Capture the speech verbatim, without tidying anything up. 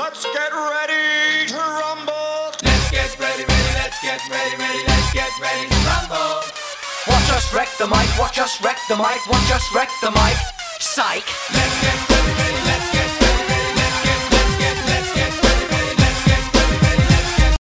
Let's get ready to rumble. Let's get ready, ready, let's get ready, ready, let's get ready to rumble. Watch us wreck the mic, watch us wreck the mic, watch us wreck the mic. Psych. Let's get